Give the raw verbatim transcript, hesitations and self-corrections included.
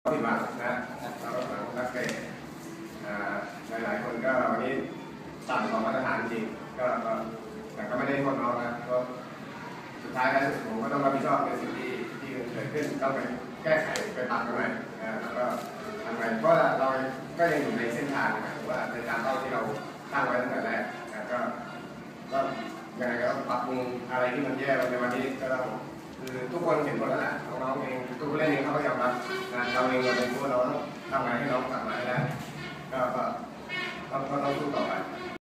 ผิดหวังนะเราก็หวังนักเตะหลายๆคนก็วันนี้ต่ำกว่ามาตรฐานจริงก็แต่ก็ไม่ได้โทษน้องนะก็สุดท้ายแล้วผมก็ต้องรับผิดชอบในสิ่งที่ที่เกิดขึ้นต้องไปแก้ไขไปปรับกันใหม่แล้วก็ทำไงเพราะเราก็ยังอยู่ในเส้นทางนะว่าในตามเป้าที่เราตั้งไว้ตั้งแต่แรกก็ก็ยังไงก็ต้องปรับปรุงอะไรที่มันแย่ในวันนี้ก็ต้องคือทุกคนเห็นหมดแล้วแหละน้องๆเองทุกผู้เล่นเองเขาก็ยอมรับนะเราเองเราเป็นผู้เราต้องทำงานให้น้องกลับมาให้ได้ก็ก็ต้องต้องสู้ต่อไป